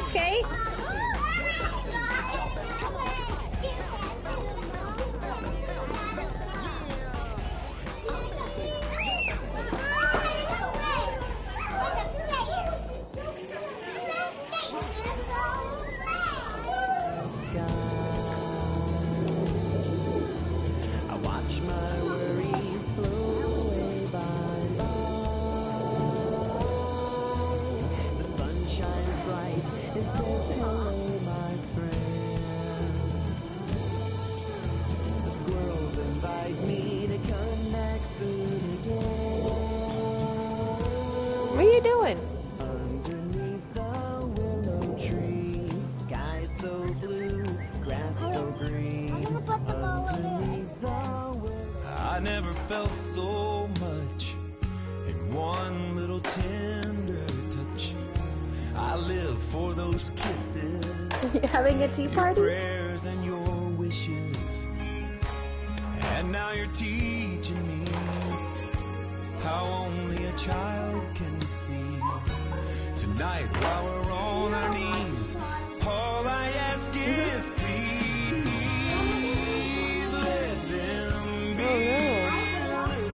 skate? I watch my worries float away by. The sun shines bright and says hello, my friend. The squirrels invite me to come back soon again. What are you doing? Underneath the willow tree, sky so blue, grass so green. Underneath the willow. I never felt so much in one little tender touch. I live for those kisses, You having a tea your party? prayers and your wishes. And now you're teaching me how only a child can see. Tonight while we're on our knees,